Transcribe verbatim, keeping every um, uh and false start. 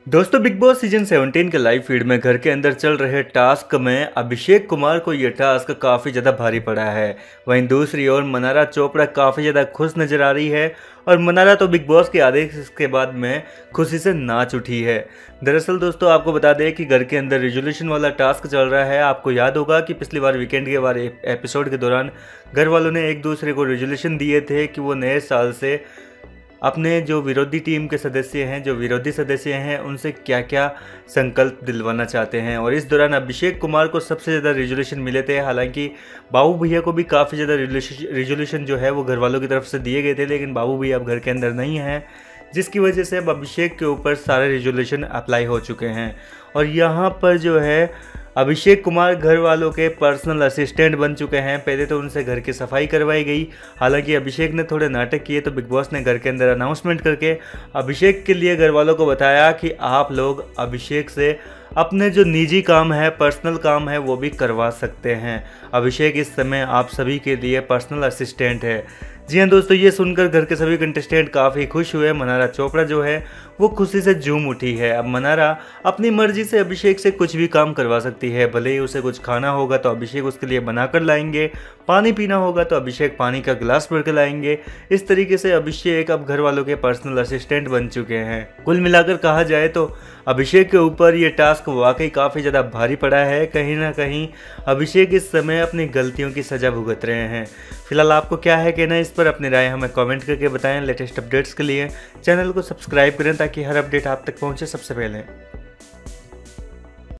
दोस्तों big boss season सत्रह के लाइव फीड में घर के अंदर चल रहे टास्क में अभिषेक कुमार को यह टास्क काफ़ी ज़्यादा भारी पड़ा है। वहीं दूसरी ओर मनारा चोपड़ा काफ़ी ज़्यादा खुश नज़र आ रही है और मनारा तो बिग बॉस के आदेश के बाद में खुशी से नाच उठी है। दरअसल दोस्तों आपको बता दें कि घर के अंदर रिजोल्यूशन वाला टास्क चल रहा है। आपको याद होगा कि पिछली बार वीकेंड के बार एपिसोड के दौरान घर वालों ने एक दूसरे को रिजोल्यूशन दिए थे कि वो नए साल से अपने जो विरोधी टीम के सदस्य हैं जो विरोधी सदस्य हैं उनसे क्या क्या संकल्प दिलवाना चाहते हैं। और इस दौरान अभिषेक कुमार को सबसे ज़्यादा रिजोल्यूशन मिले थे। हालांकि बाबू भैया को भी काफ़ी ज़्यादा रिजोल्यूशन जो है वो घर वालों की तरफ से दिए गए थे, लेकिन बाबू भैया अब घर के अंदर नहीं हैं, जिसकी वजह से अब अभिषेक के ऊपर सारे रिजोल्यूशन अप्लाई हो चुके हैं। और यहाँ पर जो है अभिषेक कुमार घर वालों के पर्सनल असिस्टेंट बन चुके हैं। पहले तो उनसे घर की सफाई करवाई गई। हालांकि अभिषेक ने थोड़े नाटक किए तो बिग बॉस ने घर के अंदर अनाउंसमेंट करके अभिषेक के लिए घर वालों को बताया कि आप लोग अभिषेक से अपने जो निजी काम है, पर्सनल काम है, वो भी करवा सकते हैं। अभिषेक इस समय आप सभी के लिए पर्सनल असिस्टेंट है। जी हाँ दोस्तों, ये सुनकर घर के सभी कंटेस्टेंट काफ़ी खुश हुए। मनारा चोपड़ा जो है वो खुशी से झूम उठी है। अब मनारा अपनी मर्जी से अभिषेक से कुछ भी काम करवा सकती है। भले ही उसे कुछ खाना होगा तो अभिषेक उसके लिए बनाकर लाएंगे, पानी पीना होगा तो अभिषेक पानी का गिलास भर के लाएंगे। इस तरीके से अभिषेक अब घर वालों के पर्सनल असिस्टेंट बन चुके हैं। कुल मिलाकर कहा जाए तो अभिषेक के ऊपर ये टास्क वाकई काफ़ी ज़्यादा भारी पड़ा है। कहीं ना कहीं अभिषेक इस समय अपनी गलतियों की सज़ा भुगत रहे हैं। फिलहाल आपको क्या है कहना है इस पर, अपनी राय हमें कमेंट करके बताएं। लेटेस्ट अपडेट्स के लिए चैनल को सब्सक्राइब करें ताकि हर अपडेट आप तक पहुंचे सबसे पहले।